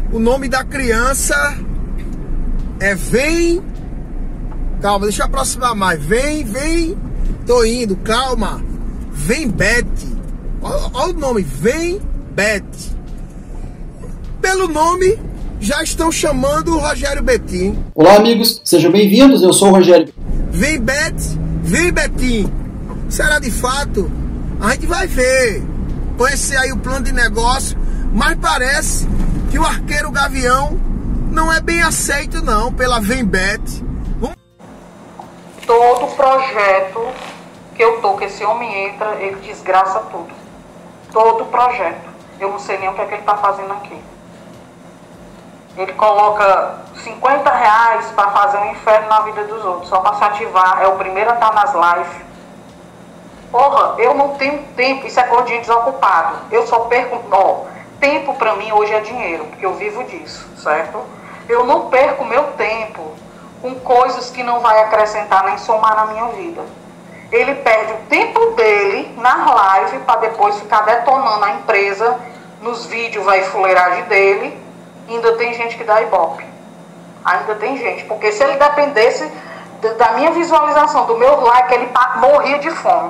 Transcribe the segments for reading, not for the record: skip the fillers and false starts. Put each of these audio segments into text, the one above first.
O nome da criança é Vem. Calma, deixa eu aproximar mais. Vem. Tô indo, calma. Vem Beth. Olha o nome, Vem Beth. Pelo nome, já estão chamando o Rogério Betim. Olá, amigos, sejam bem-vindos. Eu sou o Rogério. Vem Beth, vem Betim. Será de fato? A gente vai ver. Conhecer aí o plano de negócio, mas parece que o arqueiro Gavião não é bem aceito não pela Vem Beth. Todo projeto que eu tô, que esse homem entra, ele desgraça tudo. Todo projeto. Eu não sei nem o que é que ele tá fazendo aqui. Ele coloca R$50 para fazer um inferno na vida dos outros, só para se ativar. É o primeiro a estar nas lives. Porra, eu não tenho tempo, isso é gordinho desocupado. Eu só perco, tempo pra mim hoje é dinheiro, porque eu vivo disso, certo? Eu não perco meu tempo com coisas que não vai acrescentar nem somar na minha vida. Ele perde o tempo dele nas lives para depois ficar detonando a empresa, nos vídeos vai fuleiragem dele. Ainda tem gente que dá ibope. Ainda tem gente, porque se ele dependesse da minha visualização, do meu like, ele morria de fome.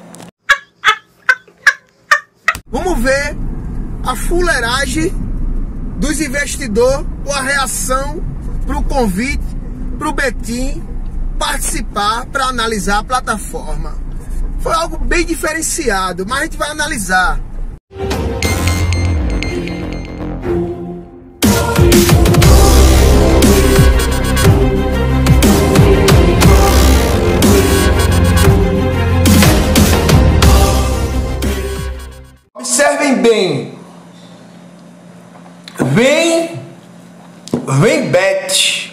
Vamos ver a fuleiragem dos investidores ou a reação para o convite para o Betim participar para analisar a plataforma. Foi algo bem diferenciado, mas a gente vai analisar. Observem bem. Vem Beth.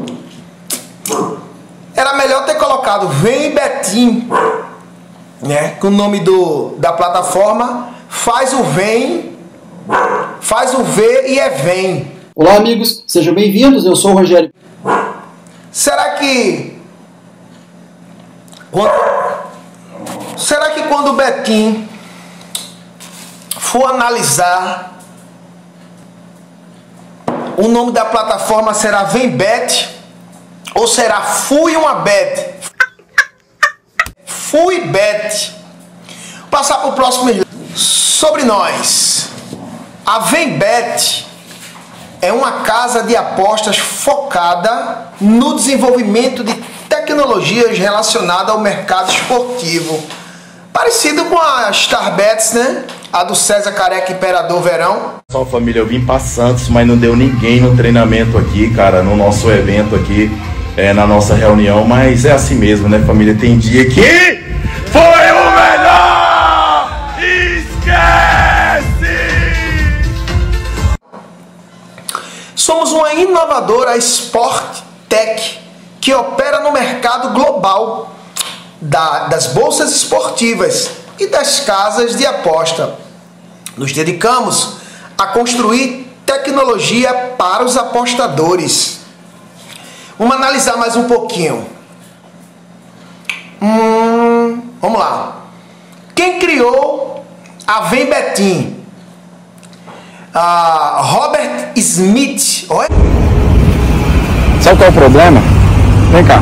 Era melhor ter colocado Vem Betim, né? Com o nome da plataforma. Faz o Vem, faz o V e é Vem. Olá, amigos, sejam bem-vindos. Eu sou o Rogério. Será que quando o Betim for analisar, o nome da plataforma será Vem Bet ou será Fui uma Bet? Fui Bet. Passar para o próximo sobre nós. A Vem Bet é uma casa de apostas focada no desenvolvimento de tecnologias relacionadas ao mercado esportivo. Parecido com a Starbets, né? A do César Careca Imperador Verão. Só família, eu vim para Santos, mas não deu ninguém no treinamento aqui, cara, no nosso evento aqui, na nossa reunião, mas é assim mesmo, né, família? Tem dia que foi o melhor! Esquece! Somos uma inovadora Sport Tech que opera no mercado global das bolsas esportivas e das casas de aposta. Nos dedicamos a construir tecnologia para os apostadores. Vamos analisar mais um pouquinho. Vamos lá. Quem criou a Vem Betim? Robert Smith. Oi? Sabe qual é o problema? Vem cá.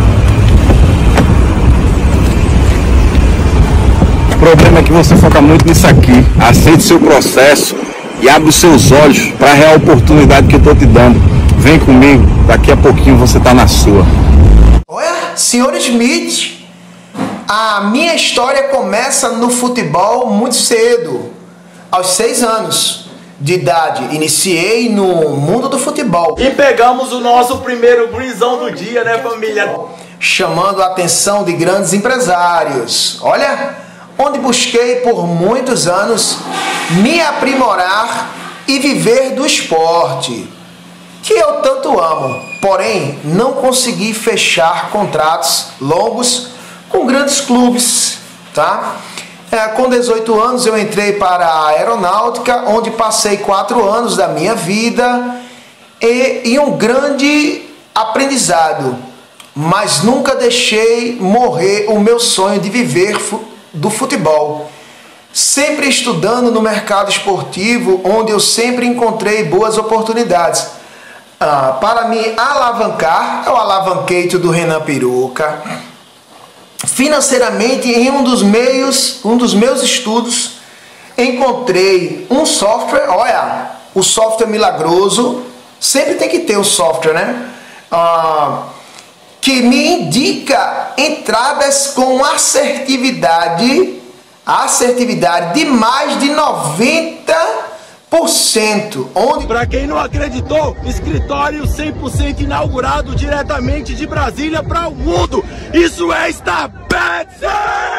O problema é que você foca muito nisso aqui. Aceite seu processo e abre os seus olhos para a real oportunidade que eu estou te dando. Vem comigo, daqui a pouquinho você está na sua. Olha, senhor Smith, a minha história começa no futebol muito cedo. Aos 6 anos de idade, iniciei no mundo do futebol. E pegamos o nosso primeiro greenzão do dia, né, família? Chamando a atenção de grandes empresários. Olha, onde busquei por muitos anos me aprimorar e viver do esporte, que eu tanto amo. Porém, não consegui fechar contratos longos com grandes clubes, tá? Com 18 anos eu entrei para a aeronáutica, onde passei 4 anos da minha vida e um grande aprendizado, mas nunca deixei morrer o meu sonho de viver do futebol. sempre estudando no mercado esportivo, onde eu sempre encontrei boas oportunidades. Para me alavancar, eu alavanquei do Renan Peruca. Financeiramente, em um dos meus estudos, encontrei um software, olha, o software milagroso, sempre tem que ter o software, né? Que me indica entradas com assertividade de mais de 90%. Para quem não acreditou, escritório 100% inaugurado diretamente de Brasília para o mundo. Isso é Starbucks!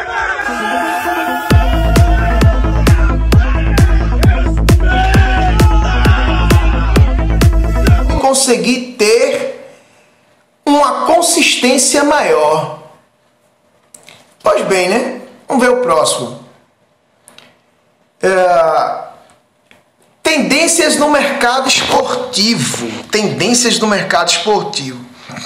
Consegui ter uma consistência maior. Pois bem, né? Vamos ver o próximo. Tendências no mercado esportivo. Tendências no mercado esportivo.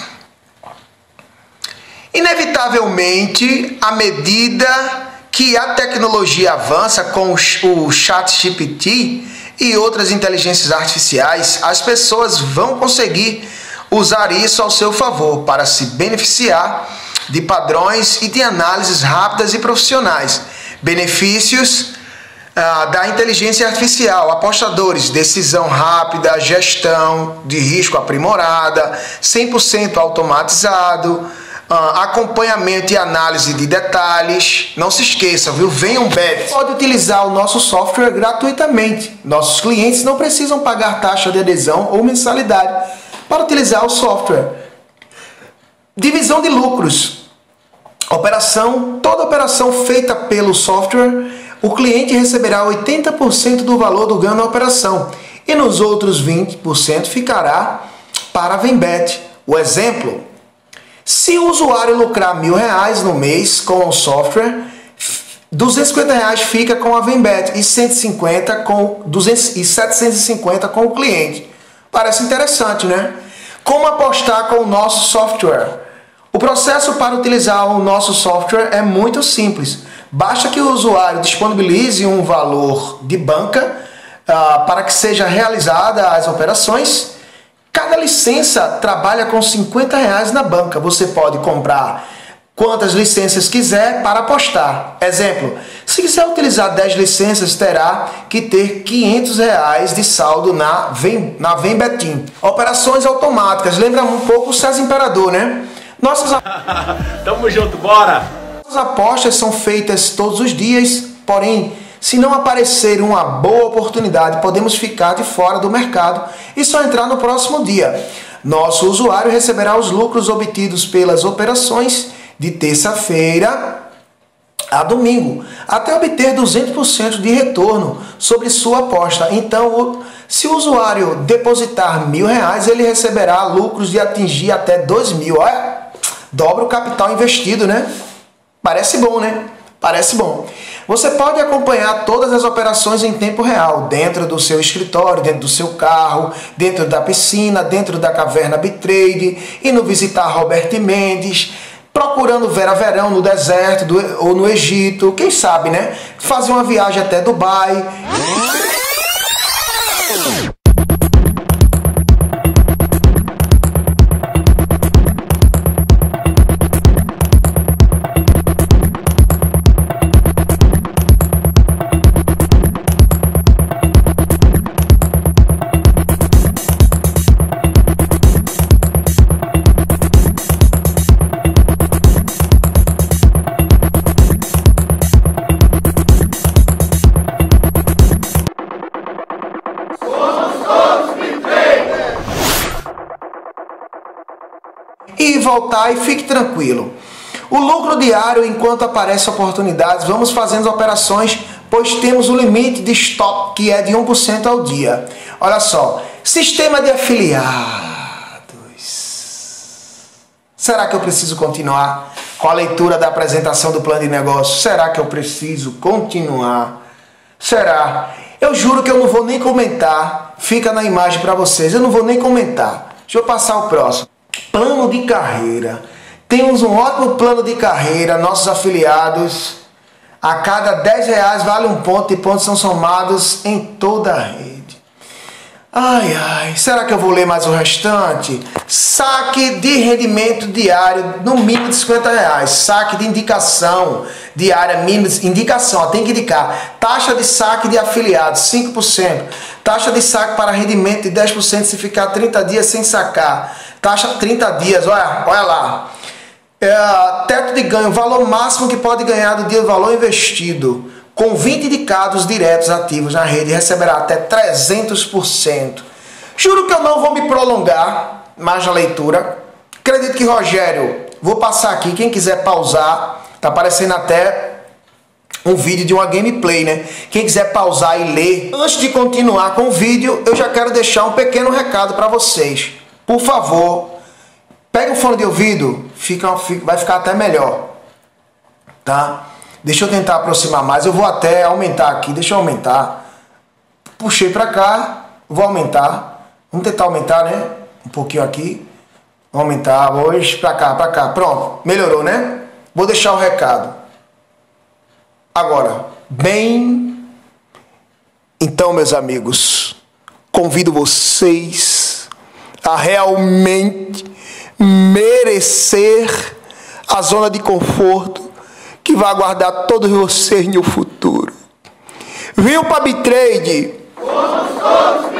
Inevitavelmente, à medida que a tecnologia avança com o ChatGPT e outras inteligências artificiais, as pessoas vão conseguir usar isso ao seu favor para se beneficiar de padrões e de análises rápidas e profissionais. Benefícios da inteligência artificial: apostadores, decisão rápida, gestão de risco aprimorada, 100% automatizado, acompanhamento e análise de detalhes. Não se esqueça, viu? Venham bet. Pode utilizar o nosso software gratuitamente. Nossos clientes não precisam pagar taxa de adesão ou mensalidade para utilizar o software. Divisão de lucros. Toda operação feita pelo software, o cliente receberá 80% do valor do ganho na operação e nos outros 20% ficará para a Venbet. O exemplo: se o usuário lucrar R$1.000 no mês com o software, R$250 fica com a Venbet e 750 com o cliente. Parece interessante, né? Como apostar com o nosso software? O processo para utilizar o nosso software é muito simples. Basta que o usuário disponibilize um valor de banca para que seja realizada as operações. Cada licença trabalha com R$50 na banca. Você pode comprar quantas licenças quiser para apostar. Exemplo: se quiser utilizar 10 licenças, terá que ter R$500 de saldo na Venbetim. Operações automáticas. Lembra um pouco o César Imperador, né? Tamo junto, bora! As apostas são feitas todos os dias, porém, se não aparecer uma boa oportunidade, podemos ficar de fora do mercado e só entrar no próximo dia. Nosso usuário receberá os lucros obtidos pelas operações de terça-feira a domingo, até obter 200% de retorno sobre sua aposta. Então, se o usuário depositar R$1.000, ele receberá lucros de atingir até R$2.000. Olha, dobra o capital investido, né? Parece bom, né? Parece bom. Você pode acompanhar todas as operações em tempo real, dentro do seu escritório, dentro do seu carro, dentro da piscina, dentro da caverna Bitrade, indo visitar Robert Mendes, procurando Vera Verão no deserto ou no Egito, quem sabe, né? Fazer uma viagem até Dubai. E voltar, e fique tranquilo. O lucro diário, enquanto aparecem oportunidades, vamos fazendo operações, pois temos o limite de stop, que é de 1% ao dia. Olha só, sistema de afiliados. Será que eu preciso continuar com a leitura da apresentação do plano de negócio? Será que eu preciso continuar? Será? Eu juro que eu não vou nem comentar. Fica na imagem para vocês. Eu não vou nem comentar. Deixa eu passar o próximo. Plano de carreira. Temos um ótimo plano de carreira. Nossos afiliados A cada R$10 vale um ponto e pontos são somados em toda a rede. Ai, ai, será que eu vou ler mais o restante? Saque de rendimento diário no mínimo de R$50. Saque de indicação diária mínima, indicação, ó, tem que indicar. Taxa de saque de afiliados, 5%. Taxa de saque para rendimento de 10% se ficar 30 dias sem sacar. Taxa 30 dias, olha lá. Teto de ganho, valor máximo que pode ganhar do dia do valor investido. Com 20 indicados diretos ativos na rede, receberá até 300%. Juro que eu não vou me prolongar mais na leitura. Acredito que, Rogério, vou passar aqui. Quem quiser pausar, tá aparecendo até um vídeo de uma gameplay, né? Quem quiser pausar e ler. Antes de continuar com o vídeo, eu já quero deixar um pequeno recado para vocês. Por favor, pega o fone de ouvido, vai ficar até melhor, tá? Deixa eu tentar aproximar mais. Eu vou até aumentar aqui. Deixa eu aumentar. Puxei para cá. Vou aumentar. Vamos tentar aumentar, né? Um pouquinho aqui. Vou aumentar. Hoje para cá, para cá. Pronto. Melhorou, né? Vou deixar o recado. Agora, bem... Então, meus amigos, convido vocês a realmente merecer a zona de conforto que vai aguardar todos vocês no futuro. Viu, Pabitrade? Somos todos